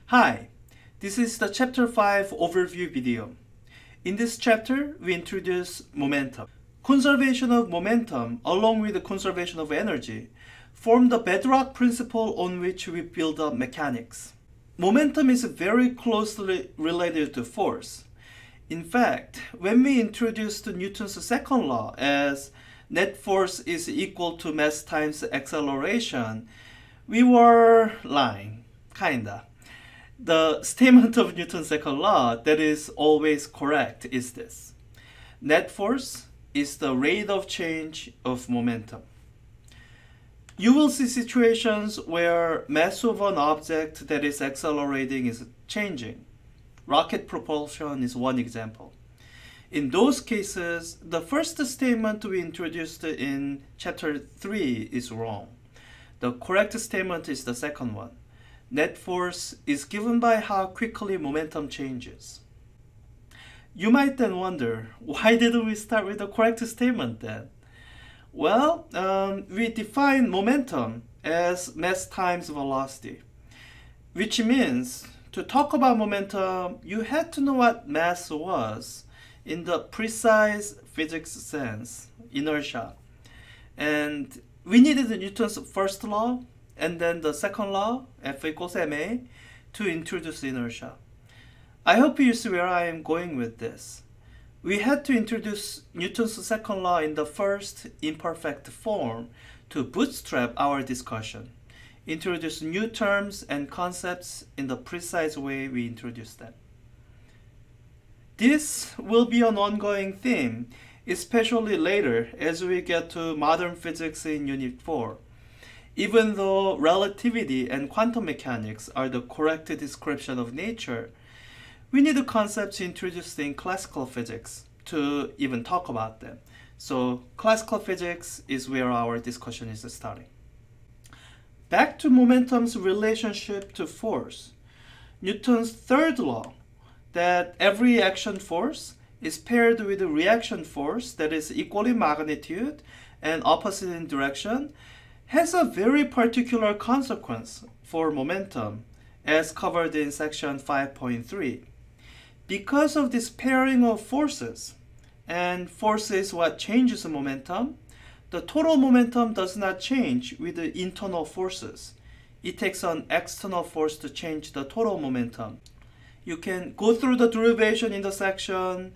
Hi, this is the Chapter 5 overview video. In this chapter, we introduce momentum. Conservation of momentum, along with the conservation of energy, form the bedrock principle on which we build up mechanics. Momentum is very closely related to force. In fact, when we introduced Newton's second law as net force is equal to mass times acceleration, we were lying, kinda. The statement of Newton's second law that is always correct is this: net force is the rate of change of momentum. You will see situations where mass of an object that is accelerating is changing. Rocket propulsion is one example. In those cases, the first statement we introduced in chapter 3 is wrong. The correct statement is the second one. Net force is given by how quickly momentum changes. You might then wonder, why didn't we start with the correct statement then? Well, we define momentum as mass times velocity, which means to talk about momentum, you had to know what mass was in the precise physics sense, inertia. And we needed Newton's first law and then the second law, F equals ma, to introduce inertia. I hope you see where I am going with this. We had to introduce Newton's second law in the first imperfect form to bootstrap our discussion, introduce new terms and concepts in the precise way we introduced them. This will be an ongoing theme, especially later as we get to modern physics in Unit 4. Even though relativity and quantum mechanics are the correct description of nature, we need the concepts introduced in classical physics to even talk about them. So classical physics is where our discussion is starting. Back to momentum's relationship to force. Newton's third law, that every action force is paired with a reaction force that is equal in magnitude and opposite in direction, has a very particular consequence for momentum, as covered in section 5.3. Because of this pairing of forces, and force is what changes momentum, the total momentum does not change with the internal forces. It takes an external force to change the total momentum. You can go through the derivation in the section,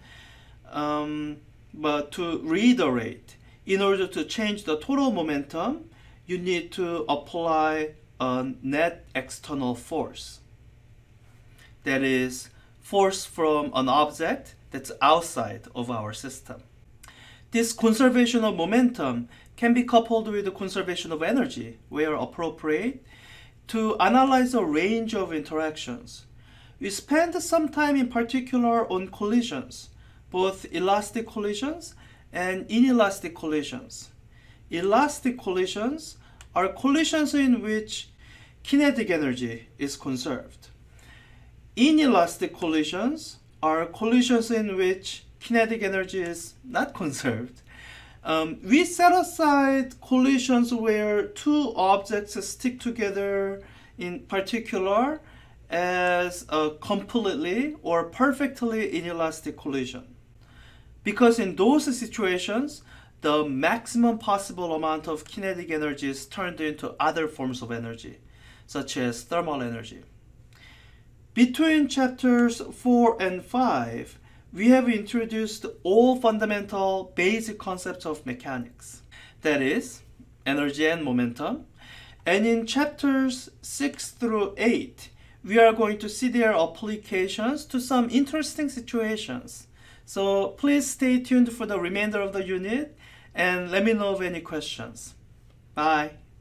but to reiterate, in order to change the total momentum, you need to apply a net external force. That is, force from an object that's outside of our system. This conservation of momentum can be coupled with the conservation of energy, where appropriate, to analyze a range of interactions. We spend some time in particular on collisions, both elastic collisions and inelastic collisions. Elastic collisions are collisions in which kinetic energy is conserved. Inelastic collisions are collisions in which kinetic energy is not conserved. We set aside collisions where two objects stick together in particular as a completely or perfectly inelastic collision, because in those situations, the maximum possible amount of kinetic energy is turned into other forms of energy, such as thermal energy. Between chapters 4 and 5, we have introduced all fundamental basic concepts of mechanics, that is, energy and momentum. And in chapters 6 through 8, we are going to see their applications to some interesting situations. So please stay tuned for the remainder of the unit and let me know of any questions. Bye.